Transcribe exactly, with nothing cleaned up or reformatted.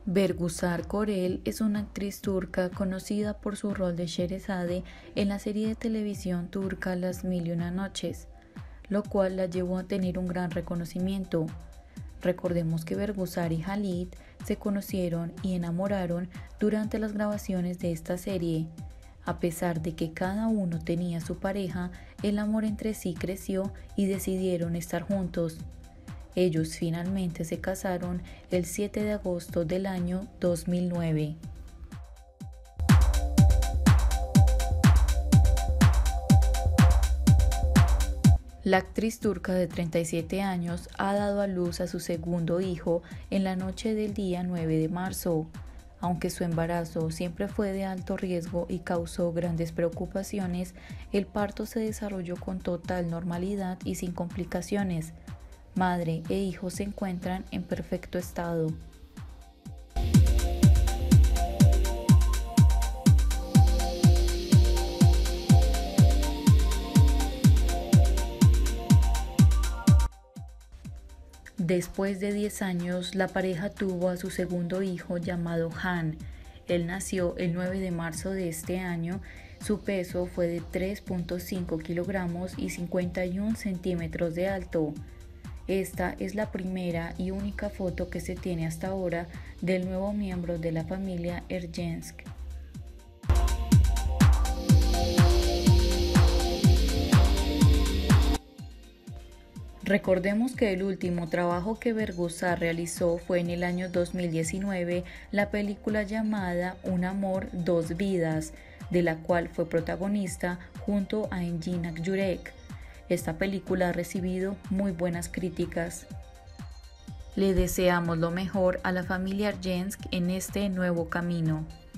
Bergüzar Korel es una actriz turca conocida por su rol de Sherazade en la serie de televisión turca Las Mil y Una Noches, lo cual la llevó a tener un gran reconocimiento. Recordemos que Bergüzar y Halit se conocieron y enamoraron durante las grabaciones de esta serie. A pesar de que cada uno tenía su pareja, el amor entre sí creció y decidieron estar juntos. Ellos finalmente se casaron el siete de agosto del año dos mil nueve. La actriz turca de treinta y siete años ha dado a luz a su segundo hijo en la noche del día nueve de marzo. Aunque su embarazo siempre fue de alto riesgo y causó grandes preocupaciones, el parto se desarrolló con total normalidad y sin complicaciones. Madre e hijo se encuentran en perfecto estado. Después de diez años, la pareja tuvo a su segundo hijo llamado Han. Él nació el nueve de marzo de este año. Su peso fue de tres punto cinco kilogramos y cincuenta y un centímetros de alto. Esta es la primera y única foto que se tiene hasta ahora del nuevo miembro de la familia Ergenç. Recordemos que el último trabajo que Bergüzar realizó fue en el año dos mil diecinueve, la película llamada Un amor, dos vidas, de la cual fue protagonista junto a Engin Akyurek. Esta película ha recibido muy buenas críticas. Le deseamos lo mejor a la familia Ergenç en este nuevo camino.